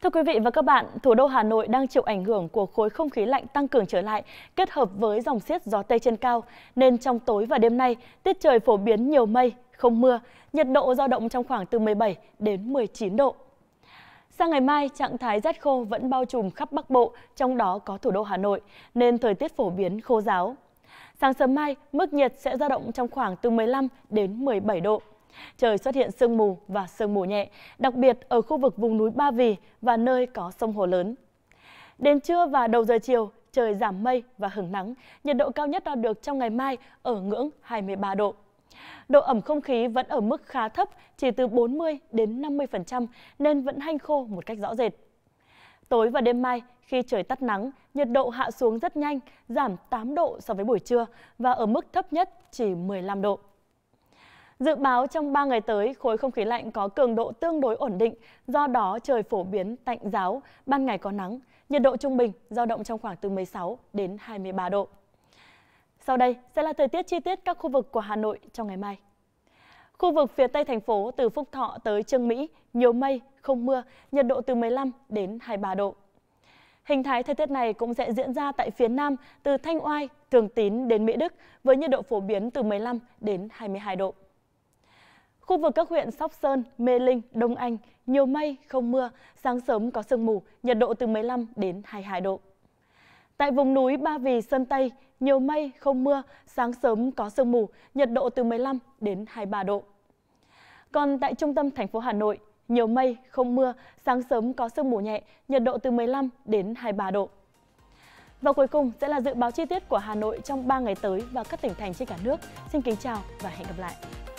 Thưa quý vị và các bạn, thủ đô Hà Nội đang chịu ảnh hưởng của khối không khí lạnh tăng cường trở lại, kết hợp với dòng xiết gió Tây trên cao, nên trong tối và đêm nay, tiết trời phổ biến nhiều mây, không mưa, nhiệt độ dao động trong khoảng từ 17 đến 19 độ. Sang ngày mai, trạng thái rét khô vẫn bao trùm khắp Bắc Bộ, trong đó có thủ đô Hà Nội, nên thời tiết phổ biến khô ráo. Sáng sớm mai, mức nhiệt sẽ dao động trong khoảng từ 15 đến 17 độ. Trời xuất hiện sương mù và sương mù nhẹ, đặc biệt ở khu vực vùng núi Ba Vì và nơi có sông hồ lớn. Đến trưa và đầu giờ chiều, trời giảm mây và hửng nắng, nhiệt độ cao nhất đo được trong ngày mai ở ngưỡng 23 độ. Độ ẩm không khí vẫn ở mức khá thấp, chỉ từ 40 đến 50% nên vẫn hanh khô một cách rõ rệt. Tối và đêm mai, khi trời tắt nắng, nhiệt độ hạ xuống rất nhanh, giảm 8 độ so với buổi trưa và ở mức thấp nhất chỉ 15 độ. Dự báo trong 3 ngày tới, khối không khí lạnh có cường độ tương đối ổn định, do đó trời phổ biến tạnh ráo, ban ngày có nắng, nhiệt độ trung bình dao động trong khoảng từ 16 đến 23 độ. Sau đây sẽ là thời tiết chi tiết các khu vực của Hà Nội trong ngày mai. Khu vực phía Tây thành phố từ Phúc Thọ tới Chương Mỹ, nhiều mây, không mưa, nhiệt độ từ 15 đến 23 độ. Hình thái thời tiết này cũng sẽ diễn ra tại phía Nam từ Thanh Oai, Thường Tín đến Mỹ Đức với nhiệt độ phổ biến từ 15 đến 22 độ. Khu vực các huyện Sóc Sơn, Mê Linh, Đông Anh, nhiều mây, không mưa, sáng sớm có sương mù, nhiệt độ từ 15 đến 22 độ. Tại vùng núi Ba Vì, Sơn Tây, nhiều mây, không mưa, sáng sớm có sương mù, nhiệt độ từ 15 đến 23 độ. Còn tại trung tâm thành phố Hà Nội, nhiều mây, không mưa, sáng sớm có sương mù nhẹ, nhiệt độ từ 15 đến 23 độ. Và cuối cùng sẽ là dự báo chi tiết của Hà Nội trong 3 ngày tới và các tỉnh thành trên cả nước. Xin kính chào và hẹn gặp lại!